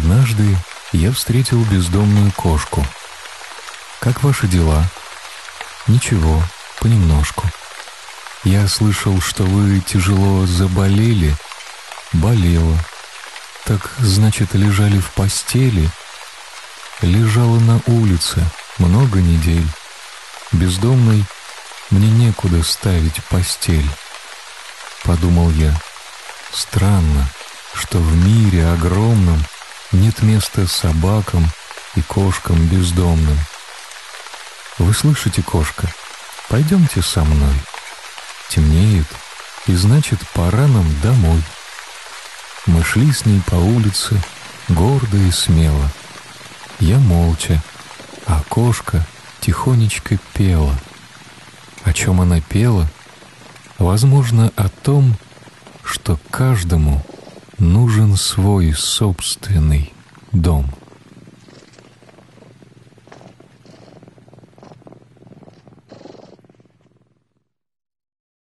Однажды я встретил бездомную кошку. «Как ваши дела?» «Ничего, понемножку». «Я слышал, что вы тяжело заболели». «Болела». «Так, значит, лежали в постели?» «Лежала на улице много недель. Бездомный, мне некуда ставить постель». Подумал я, странно, что в мире огромном нет места собакам и кошкам бездомным. «Вы слышите, кошка? Пойдемте со мной. Темнеет, и значит, пора нам домой». Мы шли с ней по улице, гордо и смело. Я молча, а кошка тихонечко пела. О чем она пела? Возможно, о том, что каждому нужен свой собственный дом.